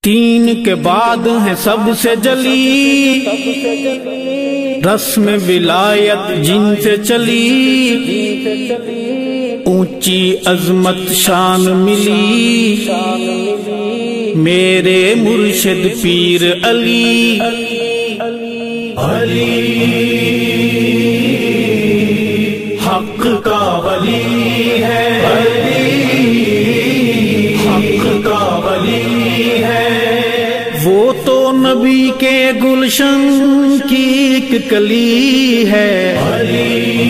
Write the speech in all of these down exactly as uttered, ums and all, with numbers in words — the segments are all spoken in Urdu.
تین کے بعد ہے سب سے جلی رسم ولایت جن سے چلی، اونچی عظمت شان ملی میرے مرشد پیر علی۔ علی حق کا ولی ہے، علی حق کا ولی ہے، وہ تو نبی کے گلشن کی ایک کلی ہے۔ علی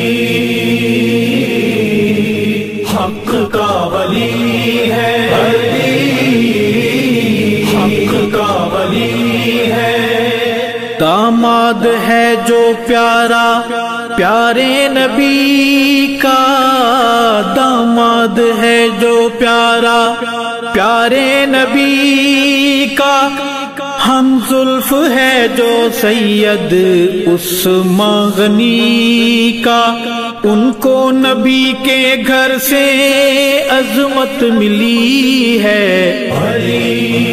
حق کا ولی ہے، علی حق کا ولی ہے، داماد ہے جو پیارا پیارے نبی کا، داماد ہے جو پیارا پیارے نبی کا، ہم زلف ہے جو سید عثمان غنی کا، ان کو نبی کے گھر سے عظمت ملی ہے۔ علی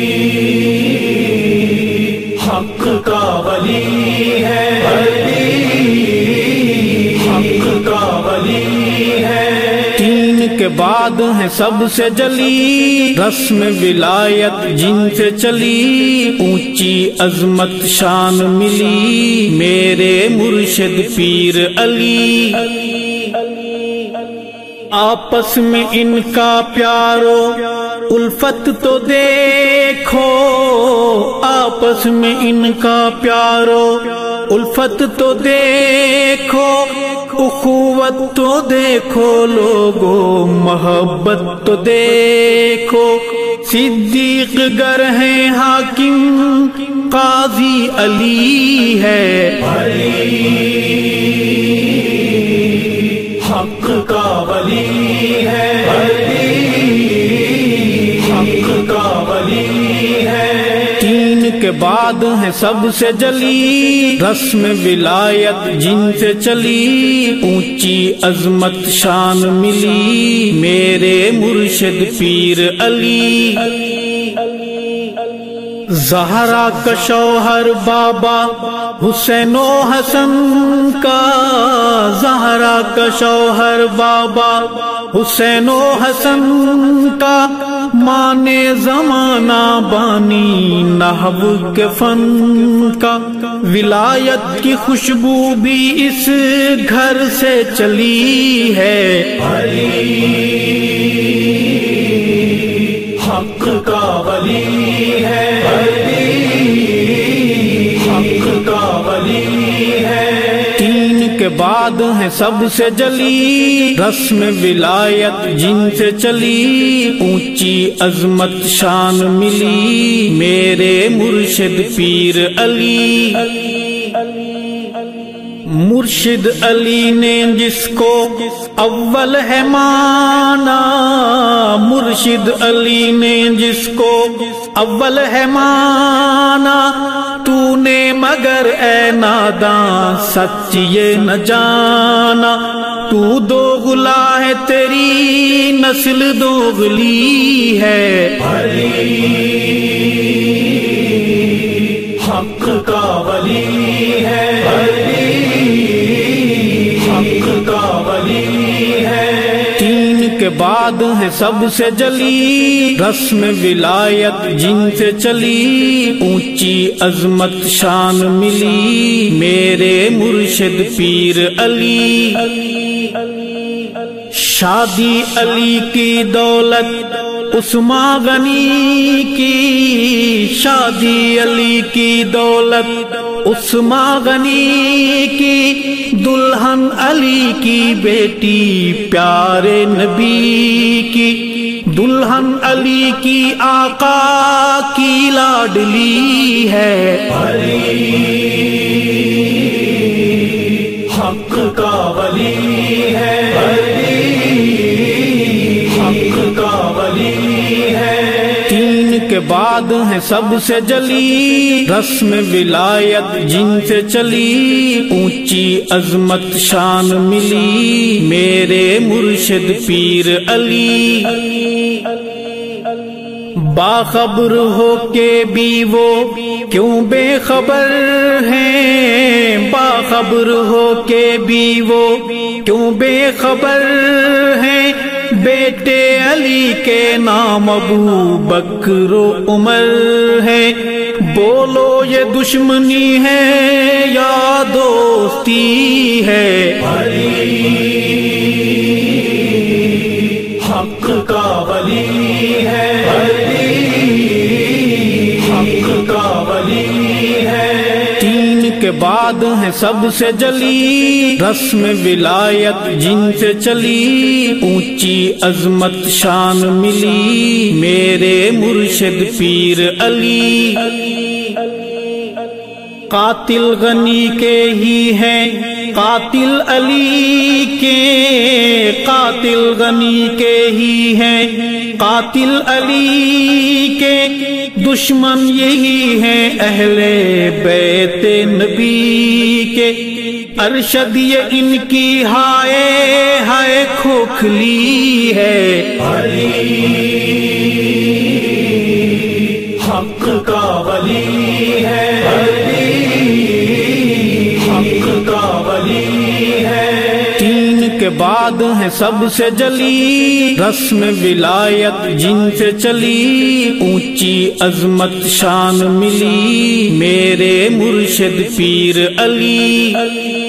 حق کا ولی ہے، علی حق کا ولی ہے، تین کے بعد ہے سب سے جلی رسم ولایت جن سے چلی، اونچی عظمت شان ملی میرے مرشد پیر علی۔ آپس میں ان کا پیارو الفت تو دیکھو، آپس میں ان کا پیارو الفت تو دیکھو، اخوت تو دیکھو لوگو محبت تو دیکھو، صدیق گر ہیں حاکم قاضی علی ہے۔ علی حق کا ولی ہے، علی حق کا ولی ہے، تین کے بعد ہے سب سے جلی رسم ولایت جن سے چلی، اونچی عظمت شان ملی میرے مرشد پیر علی۔ زہرا کا شوہر بابا حسین و حسن کا، زہرا کا شوہر بابا حسین و حسن کا، مانے زمانہ بانی نحو کے فن کا، ولایت کی خوشبو بھی اس گھر سے چلی ہے۔ علی حق کا ولی ہے، علی حق کا ولی ہے، تین کے بعد ہے سب سے جلی رسم ولایت جن سے چلی، اونچی عظمت شان ملی میرے مرشد پیر علی۔ مرشد علی نے جس کو اول ہے مانا، مرشد علی نے جس کو اول ہے مانا، تو نے مگر اے ناداں سچ یہ نہ جانا، تو دوغلا ہے تیری نسل دوغلی ہے۔ علی حق کا ولی ہے، علی حق کا ولی ہے، تین کے بعد ہے سب سے جلی رسم ولایت جن سے چلی، اونچی عظمت شان ملی میرے مرشد پیر علی۔ شادی علی کی دولت عثمان غنی کی، شادی علی کی دولت عثمان غنی کی، دلہن علی کی بیٹی پیارے نبی کی، دلہن علی کی آقا کی لاڈلی ہے۔ علی حق کا ولی ہے، علی حق کا ولی ہے، تین کے بعد ہے سب سے جلی رسم ولایت جن سے چلی، اونچی عظمت شان ملی میرے مرشد پیر علی۔ باخبر ہو کے بھی وہ کیوں بے خبر ہیں، باخبر ہو کے بھی وہ کیوں بے خبر ہیں، بیٹے علی کے نام ابو بکر و عمر ہے، بولو یہ دشمنی ہے یا دوستی ہے، علی حق کا ولی ہے، کے بعد ہیں سب سے جلی رسم ولایت جن سے چلی، اونچی عظمت شان ملی میرے مرشد پیر علی، قاتل غنی کے ہی ہیں قاتل علی کے، قاتل غنی کے ہی ہیں قاتل علی کے، دشمن یہی ہیں اہل بیت نبی کے، ارشد یہ ان کی ہائے ہائے کھوکھلی ہے، علی حق کا ولی ہے، کے بعد ہیں سب سے جلی رسم ولایت جن سے چلی، اونچی عظمت شان ملی میرے مرشد پیر علی،